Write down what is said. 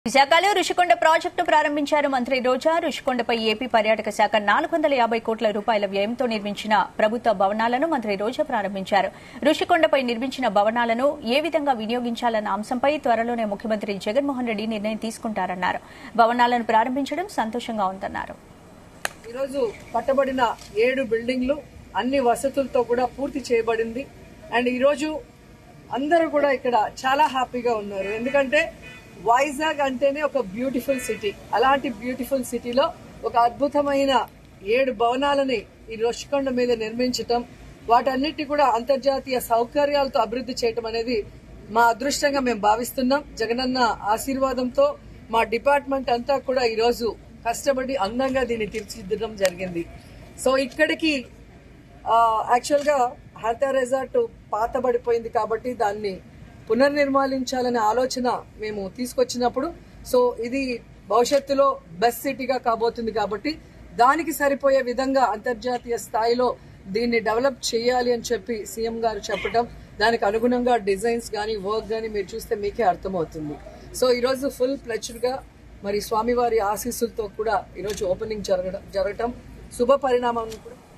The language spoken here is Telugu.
విశాఖలో రుషికొండ ప్రాజెక్టు ప్రారంభించారు మంత్రి రోజా. రుషికొండపై ఏపీ పర్యాటక శాఖ 450 కోట్ల రూపాయల వ్యయంతో నిర్మించిన ప్రభుత్వ భవనాలను మంత్రి రోజా ప్రారంభించారు. రుషికొండపై నిర్మించిన భవనాలను ఏ విధంగా వినియోగించాలన్న అంశంపై త్వరలోనే ముఖ్యమంత్రి జగన్మోహన్ రెడ్డి నిర్ణయం తీసుకుంటారన్నారు. భవనాలను ప్రారంభించడం సంతోషంగా ఉందన్నారు. ఈరోజు కట్టబడిన 7 బిల్డింగ్లు అన్ని వసతులతో కూడా పూర్తి చేయబడింది. అండ్ ఈరోజు అందరూ కూడా ఇక్కడ చాలా హ్యాపీగా ఉన్నారు. ఎందుకంటే వైజాగ్ అంటేనే ఒక బ్యూటిఫుల్ సిటీ. అలాంటి బ్యూటిఫుల్ సిటీలో ఒక అద్భుతమైన 7 భవనాలని ఈ రుషికొండ మీద నిర్మించటం, వాటన్నిటి కూడా అంతర్జాతీయ సౌకర్యాలతో అభివృద్ధి చేయటం అనేది మా అదృష్టంగా మేము భావిస్తున్నాం. జగనన్న ఆశీర్వాదంతో మా డిపార్ట్మెంట్ అంతా కూడా ఈరోజు కష్టపడి అందంగా దీన్ని తీర్చిదిద్దడం జరిగింది. సో ఇక్కడికి యాక్చువల్ గా హరిత రిసార్ట్ పాతబడిపోయింది కాబట్టి దాన్ని పునర్నిర్మాణించాలనే ఆలోచన మేము తీసుకొచ్చినప్పుడు సో ఇది భవిష్యత్తులో బెస్ట్ సిటీగా కాబోతుంది కాబట్టి దానికి సరిపోయే విధంగా అంతర్జాతీయ స్థాయిలో దీన్ని డెవలప్ చేయాలి అని చెప్పి సీఎం గారు చెప్పడం, దానికి అనుగుణంగా డిజైన్స్ గానీ వర్క్ గానీ మీరు చూస్తే మీకే అర్థమవుతుంది. సో ఈరోజు ఫుల్ ప్లెజ్డ్ గా మరి స్వామివారి ఆశీస్సులతో కూడా ఈరోజు ఓపెనింగ్ జరగటం శుభ పరిణామం కూడా